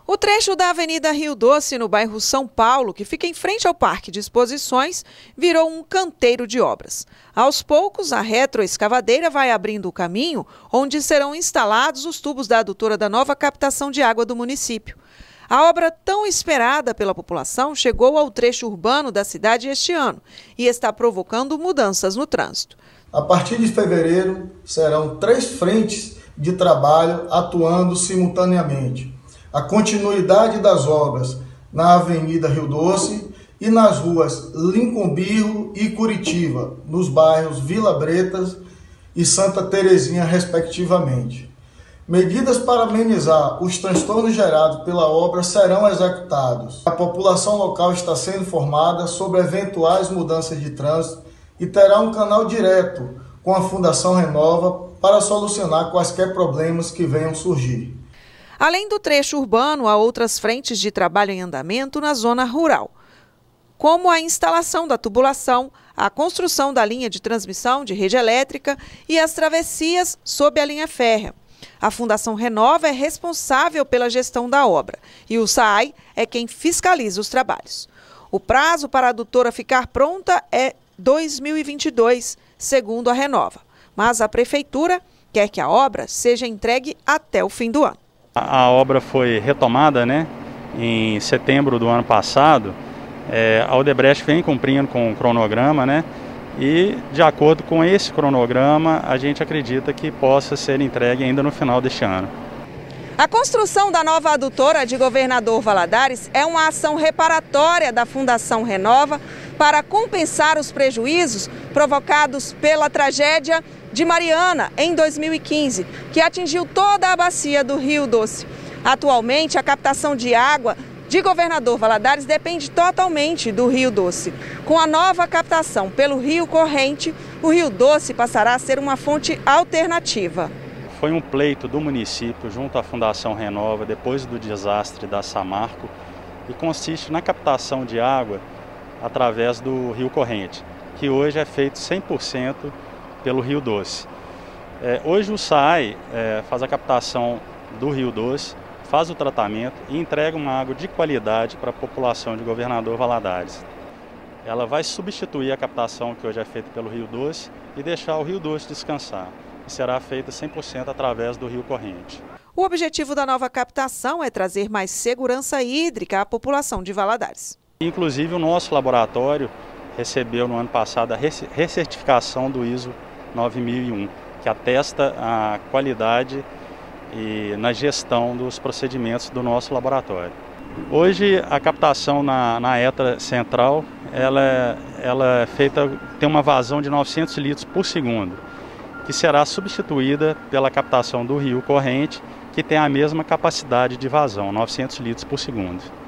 O trecho da Avenida Rio Doce, no bairro São Paulo, que fica em frente ao Parque de Exposições, virou um canteiro de obras. Aos poucos, a retroescavadeira vai abrindo o caminho onde serão instalados os tubos da adutora da nova captação de água do município. A obra tão esperada pela população chegou ao trecho urbano da cidade este ano e está provocando mudanças no trânsito. A partir de fevereiro, serão 3 frentes de trabalho atuando simultaneamente. A continuidade das obras na Avenida Rio Doce e nas ruas Lincoln Birro e Curitiba, nos bairros Vila Bretas e Santa Terezinha, respectivamente. Medidas para amenizar os transtornos gerados pela obra serão executados. A população local está sendo informada sobre eventuais mudanças de trânsito e terá um canal direto com a Fundação Renova para solucionar quaisquer problemas que venham surgir. Além do trecho urbano, há outras frentes de trabalho em andamento na zona rural, como a instalação da tubulação, a construção da linha de transmissão de rede elétrica e as travessias sob a linha férrea. A Fundação Renova é responsável pela gestão da obra e o SAAI é quem fiscaliza os trabalhos. O prazo para a adutora ficar pronta é 2022, segundo a Renova, mas a Prefeitura quer que a obra seja entregue até o fim do ano. A obra foi retomada, em setembro do ano passado. A Odebrecht vem cumprindo com o cronograma, e de acordo com esse cronograma, a gente acredita que possa ser entregue ainda no final deste ano. A construção da nova adutora de Governador Valadares é uma ação reparatória da Fundação Renova para compensar os prejuízos provocados pela tragédia de Mariana em 2015, que atingiu toda a bacia do Rio Doce. Atualmente, a captação de água de Governador Valadares depende totalmente do Rio Doce. Com a nova captação pelo Rio Corrente, o Rio Doce passará a ser uma fonte alternativa. Foi um pleito do município junto à Fundação Renova depois do desastre da Samarco e consiste na captação de água através do Rio Corrente, que hoje é feito 100% pelo Rio Doce. Hoje o SAAI faz a captação do Rio Doce, faz o tratamento e entrega uma água de qualidade para a população de Governador Valadares. Ela vai substituir a captação que hoje é feita pelo Rio Doce e deixar o Rio Doce descansar. E será feita 100% através do Rio Corrente. O objetivo da nova captação é trazer mais segurança hídrica à população de Valadares. Inclusive o nosso laboratório recebeu no ano passado a recertificação do ISO 9001, que atesta a qualidade e na gestão dos procedimentos do nosso laboratório. Hoje a captação na ETA central ela é feita, tem uma vazão de 900 litros por segundo, que será substituída pela captação do Rio Corrente, que tem a mesma capacidade de vazão, 900 litros por segundo.